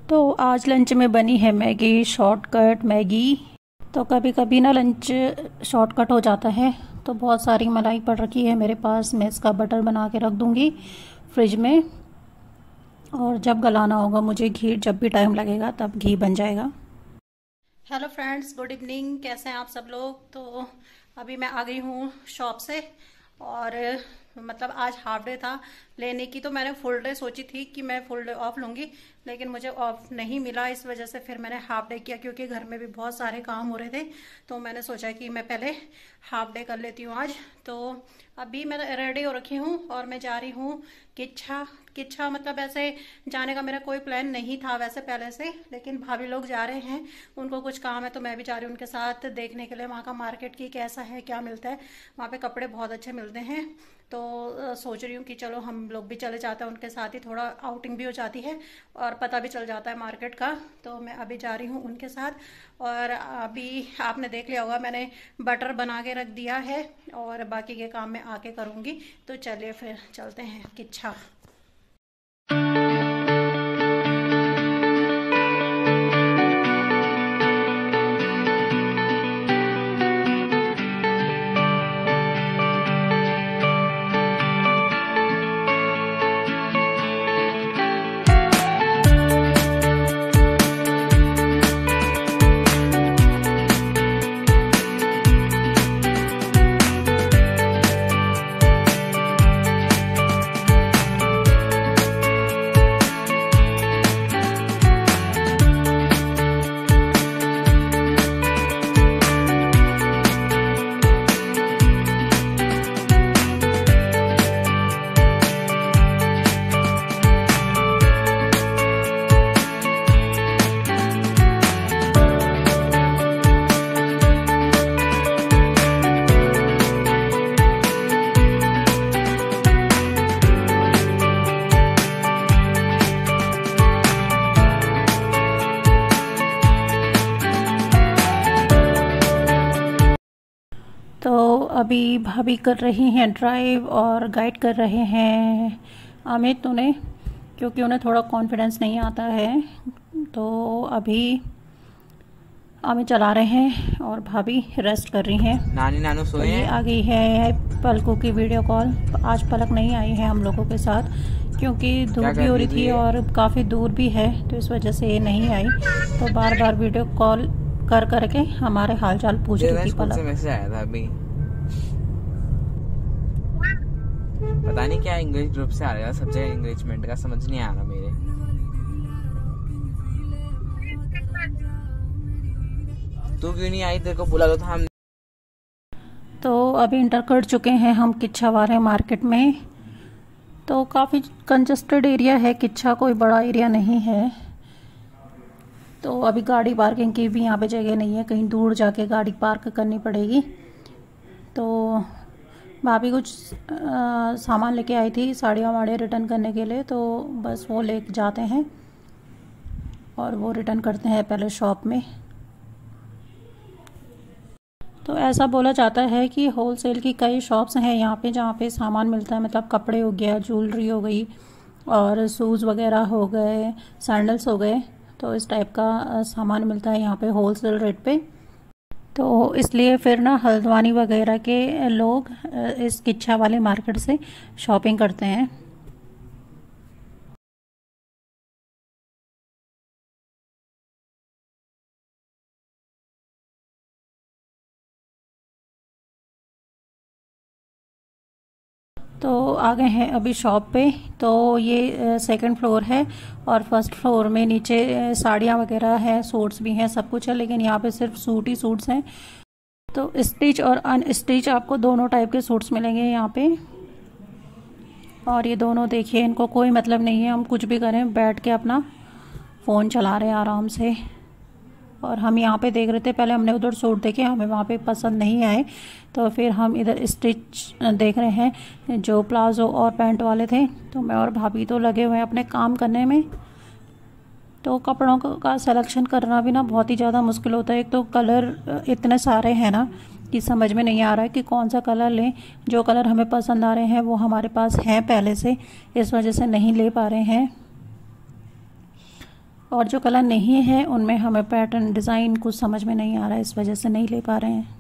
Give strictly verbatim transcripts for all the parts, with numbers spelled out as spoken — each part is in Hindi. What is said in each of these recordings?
तो आज लंच में बनी है मैगी, शॉर्टकट मैगी। तो कभी कभी ना लंच शॉर्टकट हो जाता है। तो बहुत सारी मलाई पड़ रखी है मेरे पास, मैं इसका बटर बना के रख दूँगी फ्रिज में, और जब गलाना होगा मुझे घी, जब भी टाइम लगेगा तब घी बन जाएगा। Hello friends, good evening. कैसे हैं आप सब लोग? तो अभी मैं आ गई हूँ शॉप से, और मतलब आज हाफ डे था लेने की। तो मैंने फुल डे सोची थी कि मैं फुल डे ऑफ लूँगी, लेकिन मुझे ऑफ नहीं मिला। इस वजह से फिर मैंने हाफ डे किया, क्योंकि घर में भी बहुत सारे काम हो रहे थे। तो मैंने सोचा कि मैं पहले हाफ डे कर लेती हूँ आज। तो अभी मैं रेडी हो रखी हूँ और मैं जा रही हूँ किच्छा। किच्छा मतलब ऐसे जाने का मेरा कोई प्लान नहीं था वैसे पहले से, लेकिन भाभी लोग जा रहे हैं, उनको कुछ काम है तो मैं भी जा रही हूँ उनके साथ, देखने के लिए वहाँ का मार्केट की कैसा है, क्या मिलता है। वहाँ पे कपड़े बहुत अच्छे मिलते हैं। तो सोच रही हूँ कि चलो हम लोग भी चले जाते हैं उनके साथ ही, थोड़ा आउटिंग भी हो जाती है और पता भी चल जाता है मार्केट का। तो मैं अभी जा रही हूँ उनके साथ। और अभी आपने देख लिया होगा मैंने बटर बना के रख दिया है, और बाकी के काम मैं आके करूँगी। तो चलिए फिर चलते हैं किच्छा। तो अभी भाभी कर रही हैं ड्राइव और गाइड कर रहे हैं अमित उन्हें, क्योंकि उन्हें थोड़ा कॉन्फिडेंस नहीं आता है। तो अभी अमित चला रहे हैं और भाभी रेस्ट कर रही हैं। नानी नानू सोए हैं। आ गई है पलकों की वीडियो कॉल। आज पलक नहीं आई है हम लोगों के साथ, क्योंकि धूप भी हो रही थी और काफ़ी दूर भी है, तो इस वजह से ये नहीं आई। तो बार बार वीडियो कॉल कर करके हमारे हालचाल पूछ रही थी पलक। मैसेज आया था अभी, पता नहीं क्या इंग्लिश ग्रुप से आ रहा है, सब्जेक्ट इंगेजमेंट का समझ नहीं आ रहा मेरे। तू क्यों नहीं आई? तेरे को बुला लो था हम। तो अभी इंटर कर चुके हैं हम किच्छा वाले मार्केट में। तो काफ़ी कंजस्टेड एरिया है किच्छा, कोई बड़ा एरिया नहीं है। तो अभी गाड़ी पार्किंग की भी यहाँ पे जगह नहीं है, कहीं दूर जाके गाड़ी पार्क करनी पड़ेगी। तो भाभी कुछ आ, सामान लेके आई थी, साड़ियाँ वाड़ियाँ रिटर्न करने के लिए, तो बस वो ले जाते हैं और वो रिटर्न करते हैं पहले शॉप में। तो ऐसा बोला जाता है कि होलसेल की कई शॉप्स हैं यहाँ पे, जहाँ पे सामान मिलता है, मतलब कपड़े हो गया, ज्वेलरी हो गई, और शूज़ वगैरह हो गए, सैंडल्स हो गए। तो इस टाइप का सामान मिलता है यहाँ पे होलसेल रेट पे। तो इसलिए फिर ना हल्द्वानी वगैरह के लोग इस किच्छा वाले मार्केट से शॉपिंग करते हैं। तो आ गए हैं अभी शॉप पे। तो ये सेकंड फ्लोर है, और फर्स्ट फ्लोर में नीचे साड़ियाँ वगैरह हैं, सूट्स भी हैं, सब कुछ है, लेकिन यहाँ पे सिर्फ सूट ही सूट्स हैं। तो स्टिच और अनस्टिच आपको दोनों टाइप के सूट्स मिलेंगे यहाँ पे। और ये दोनों देखिए, इनको कोई मतलब नहीं है, हम कुछ भी करें, बैठ के अपना फ़ोन चला रहे हैं आराम से। और हम यहाँ पे देख रहे थे, पहले हमने उधर सूट देखे, हमें वहाँ पे पसंद नहीं आए, तो फिर हम इधर स्टिच देख रहे हैं जो प्लाजो और पैंट वाले थे। तो मैं और भाभी तो लगे हुए हैं अपने काम करने में। तो कपड़ों का सिलेक्शन करना भी ना बहुत ही ज़्यादा मुश्किल होता है। एक तो कलर इतने सारे हैं ना कि समझ में नहीं आ रहा है कि कौन सा कलर लें। जो कलर हमें पसंद आ रहे हैं वो हमारे पास हैं पहले से, इस वजह से नहीं ले पा रहे हैं। और जो कलर नहीं है उनमें हमें पैटर्न डिज़ाइन कुछ समझ में नहीं आ रहा है, इस वजह से नहीं ले पा रहे हैं।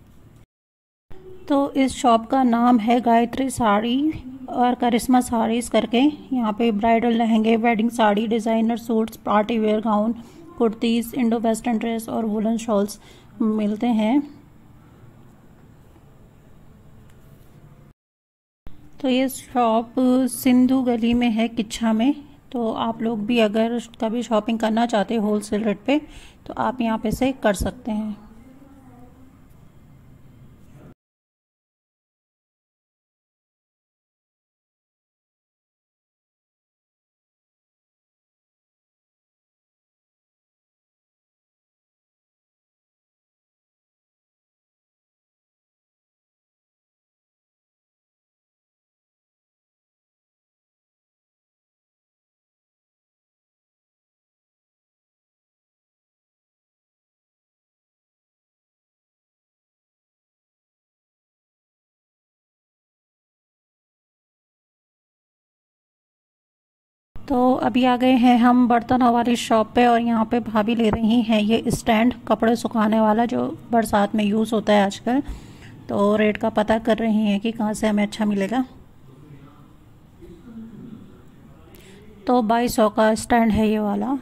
तो इस शॉप का नाम है गायत्री साड़ी और करिश्मा साड़ीज़ करके। यहाँ पे ब्राइडल लहंगे, wedding sari, designer suits, party wear gown, kurtis, Indo western dress और वुलन शॉल्स मिलते हैं। तो ये शॉप सिंधु गली में है, किच्छा में। तो आप लोग भी अगर कभी शॉपिंग करना चाहते हो होलसेल रेट पे तो आप यहाँ पे से कर सकते हैं। तो अभी आ गए हैं हम बर्तनों वाली शॉप पे और यहाँ पे भाभी ले रही हैं ये स्टैंड कपड़े सुखाने वाला जो बरसात में यूज़ होता है आजकल। तो रेट का पता कर रही हैं कि कहाँ से हमें अच्छा मिलेगा। तो बाईस सौ का स्टैंड है ये वाला।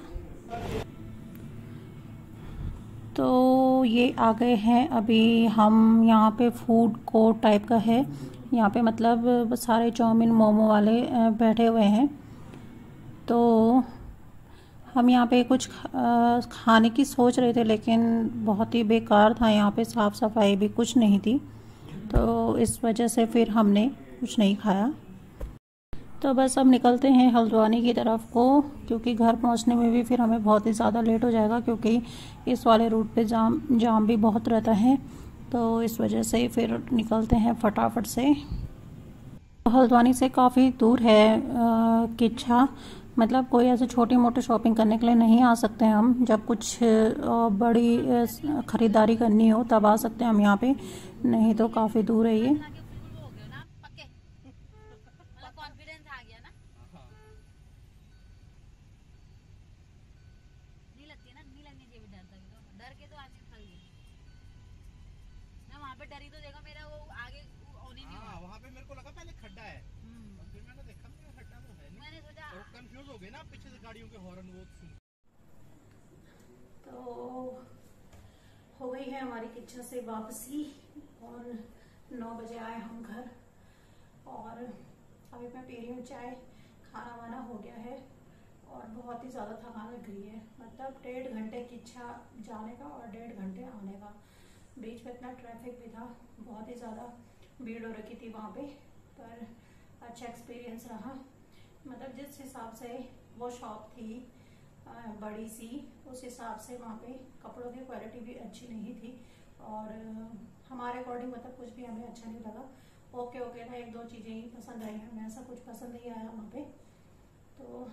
तो ये आ गए हैं अभी हम यहाँ पे फूड कोर्ट टाइप का है। यहाँ पे मतलब सारे चाउमीन मोमो वाले बैठे हुए हैं। तो हम यहाँ पे कुछ खाने की सोच रहे थे लेकिन बहुत ही बेकार था, यहाँ पे साफ़ सफाई भी कुछ नहीं थी, तो इस वजह से फिर हमने कुछ नहीं खाया। तो बस अब निकलते हैं हल्द्वानी की तरफ को, क्योंकि घर पहुँचने में भी फिर हमें बहुत ही ज़्यादा लेट हो जाएगा, क्योंकि इस वाले रूट पे जाम जाम भी बहुत रहता है। तो इस वजह से फिर निकलते हैं फटाफट से। हल्द्वानी से काफ़ी दूर है किच्छा, मतलब कोई ऐसे छोटी मोटी शॉपिंग करने के लिए नहीं आ सकते हैं हम। जब कुछ बड़ी ख़रीदारी करनी हो तब आ सकते हैं हम यहाँ पे, नहीं तो काफ़ी दूर है ये। डरी तो देखा मेरा वो आगे होने नहीं हुआ। वहाँ पे मेरे को लगा पहले खड्डा है, और फिर मैंने देखा खड्डा तो है नहीं। मैंने सोचा और कंफ्यूज हो गए ना पीछे से गाड़ियों के हॉर्न वो सुन। तो हो गई है हमारी किच्छा से वापसी और नौ बजे आए हम घर, और अभी मैं पी रही हूँ चाय। खाना वाना हो गया है और बहुत ही ज़्यादा थकान लग रही है, मतलब डेढ़ घंटे किच्छा जाने का और डेढ़ घंटे आने का। बीच में इतना ट्रैफिक भी था, बहुत ही ज़्यादा भीड़ हो रखी थी वहाँ पे, पर अच्छा एक्सपीरियंस रहा। मतलब जिस हिसाब से वो शॉप थी बड़ी सी, उस हिसाब से वहाँ पे कपड़ों की क्वालिटी भी अच्छी नहीं थी, और हमारे अकॉर्डिंग मतलब कुछ भी हमें अच्छा नहीं लगा। ओके ओके था, एक दो चीज़ें ही पसंद आई, हमें ऐसा कुछ पसंद नहीं आया वहाँ पे। तो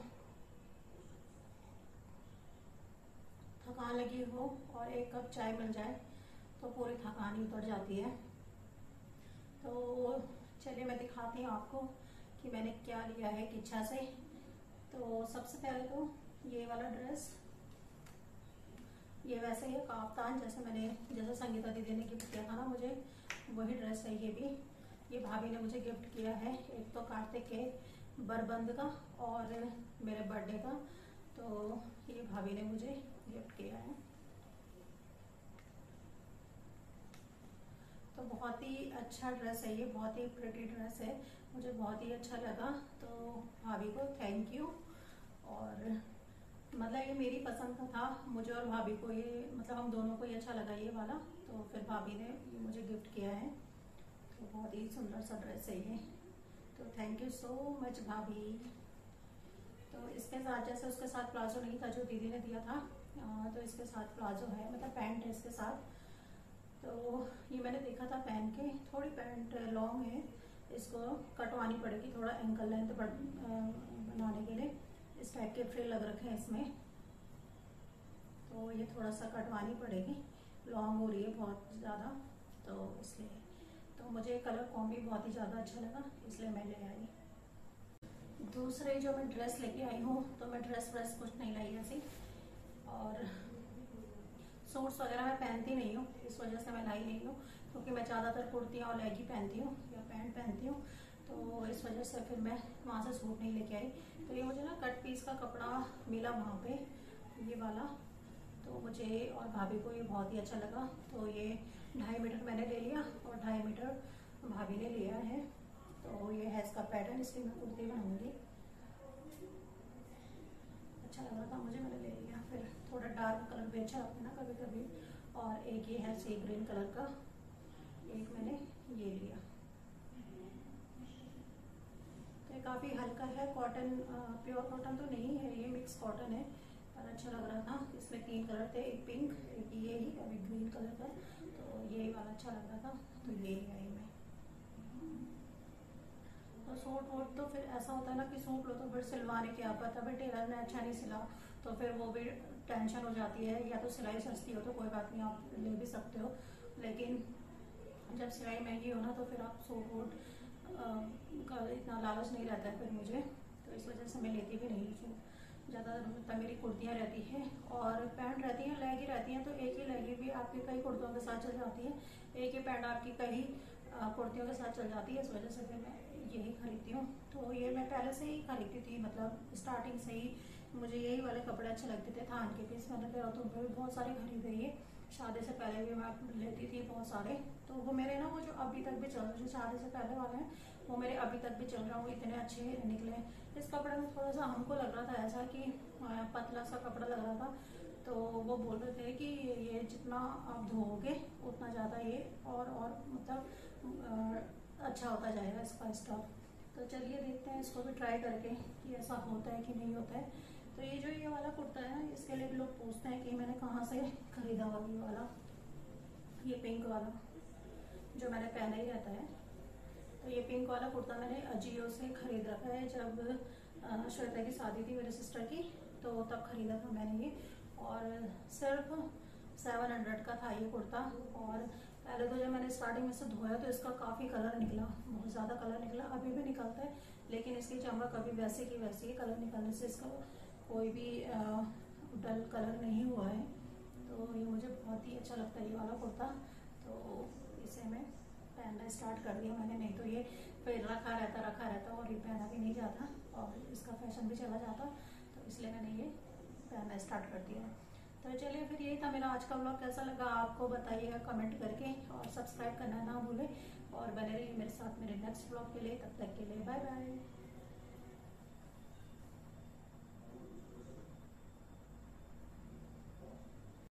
थकान लगी हो और एक कप चाय मिल जाए तो पूरी थकान ही उतर जाती है। तो चलिए मैं दिखाती हूँ आपको कि मैंने क्या लिया है किच्छा से। तो सबसे पहले तो ये वाला ड्रेस, ये वैसे ही काफ्तान जैसे मैंने जैसे संगीता दीदी ने गिफ्ट किया था ना मुझे, वही ड्रेस है ये भी। ये भाभी ने मुझे गिफ्ट किया है, एक तो कार्तिक के बरबंद का और मेरे बर्थडे का, तो ये भाभी ने मुझे गिफ्ट किया है। तो बहुत ही अच्छा ड्रेस है ये, बहुत ही प्रिटी ड्रेस है, मुझे बहुत ही अच्छा लगा। तो भाभी को थैंक यू। और मतलब ये मेरी पसंद का था, मुझे और भाभी को ये मतलब हम दोनों को ही अच्छा लगा ये वाला, तो फिर भाभी ने ये मुझे गिफ्ट किया है। तो बहुत ही सुंदर सा ड्रेस है ये, तो थैंक यू सो मच भाभी। तो इसके साथ जैसे उसके साथ प्लाजो नहीं था जो दीदी ने दिया था, तो इसके साथ प्लाजो है, मतलब पैंट है इसके साथ। तो ये मैंने देखा था पहन के, थोड़ी पैंट लॉन्ग है, इसको कटवानी पड़ेगी थोड़ा एंकल लेंथ बनाने के लिए। इस टाइप के फ्रिल लग रखे हैं इसमें, तो ये थोड़ा सा कटवानी पड़ेगी, लॉन्ग हो रही है बहुत ज़्यादा, तो इसलिए। तो मुझे कलर कॉम्बी बहुत ही ज़्यादा अच्छा लगा, इसलिए मैं ले आई। दूसरे जो मैं ड्रेस लेके आई हूँ, तो मैं ड्रेस व्रेस कुछ नहीं लाई ऐसी, सूट्स वगैरह मैं पहनती नहीं हूँ, इस वजह से मैं लाई नहीं हूँ, क्योंकि मैं ज़्यादातर कुर्तियाँ और लेगी पहनती हूँ या पैंट पहनती हूँ, तो इस वजह से फिर मैं वहाँ से सूट नहीं लेके आई। तो ये मुझे ना कट पीस का कपड़ा मिला वहाँ पे, ये वाला, तो मुझे और भाभी को ये बहुत ही अच्छा लगा। तो ये ढाई मीटर मैंने ले लिया और ढाई मीटर भाभी ने लिया है। तो ये है इसका पैटर्न, इसकी मैं कुर्ती बनाऊंगी। अच्छा लग रहा था मुझे, मैंने ले लिया। फिर थोड़ा डार्क कलर भी अच्छा लगता है ना कभी कभी। और एक ये है सी ग्रीन कलर का, एक मैंने ये लिया। तो ये काफ़ी हल्का है, कॉटन, प्योर कॉटन तो नहीं है, ये मिक्स कॉटन है, पर अच्छा लग रहा था। इसमें तीन कलर थे, एक पिंक, एक ये ही और एक ग्रीन कलर का, तो ये वाला अच्छा लग रहा था, तो ये ले आई मैं। तो सूट वूट तो फिर ऐसा होता है ना कि सूट लो तो फिर सिलवाने की आप पता, फिर टेलर ने अच्छा नहीं सिला तो फिर वो भी टेंशन हो जाती है। या तो सिलाई सस्ती हो तो कोई बात नहीं, आप ले भी सकते हो, लेकिन जब सिलाई महंगी हो ना तो फिर आप सूट वूट का इतना लालच नहीं रहता है फिर मुझे, तो इस वजह से मैं लेती भी नहीं सूट। ज़्यादातर मतलब मेरी कुर्तियाँ रहती हैं और पैंट रहती हैं, लहंगी रहती हैं, तो एक ही लहंगी भी आपकी कई कुर्तियों के साथ चल जाती है, एक ही पैंट आपकी कई कुर्तियों के साथ चल जाती है, इस वजह से फिर मैं यही खरीदती हूँ। तो ये मैं पहले से ही खरीदती थी, मतलब स्टार्टिंग से ही मुझे यही वाले कपड़े अच्छे लगते थे। थान के पीस मैंने देहरादून में भी बहुत सारे खरीदे, ये शादी से पहले भी मैं लेती थी बहुत सारे। तो वो मेरे ना वो जो अभी तक भी चल रहे, जो शादी से पहले वाले हैं वो मेरे अभी तक भी चल रहा है, वो इतने अच्छे निकले। इस कपड़े में थोड़ा सा हमको लग रहा था ऐसा कि पतला सा कपड़ा लग रहा था, तो वो बोल रहे थे कि ये जितना आप धोओगे उतना ज़्यादा ये और और मतलब अच्छा होता जाएगा इसका स्टफ। तो चलिए देखते हैं इसको भी ट्राई करके कि ऐसा होता है कि नहीं होता है। तो ये जो ये वाला कुर्ता है ना, इसके लिए भी लोग पूछते हैं कि मैंने कहाँ से खरीदा हुआ ये वाला, ये पिंक वाला जो मैंने पहना ही रहता है। तो ये पिंक वाला कुर्ता मैंने अजियो से खरीद रखा है, जब श्वेता की शादी थी मेरे सिस्टर की, तो तब खरीदा था मैंने ये, और सिर्फ सेवन हंड्रेड का था ये कुर्ता। और पहले तो जब मैंने स्टार्टिंग में से धोया तो इसका काफ़ी कलर निकला, बहुत ज़्यादा कलर निकला, अभी भी निकलता है, लेकिन इसकी चमक अभी वैसे की वैसे ही, कलर निकलने से इसका कोई भी डल कलर नहीं हुआ है। तो ये मुझे बहुत ही अच्छा लगता है ये वाला कुर्ता, तो इसे मैं पहनना स्टार्ट कर दिया मैंने, नहीं तो ये फिर रखा रहता रखा रहता और ये पहना भी नहीं जाता और इसका फैशन भी चला जाता, तो इसलिए मैंने ये पहनना स्टार्ट कर दिया। तो चलिए फिर यही था मेरा आज का व्लॉग, कैसा लगा आपको बताइएगा कमेंट करके, और सब्सक्राइब करना ना भूलें और बने रहिए मेरे साथ मेरे नेक्स्ट व्लॉग के लिए। तब तक के लिए बाय बाय।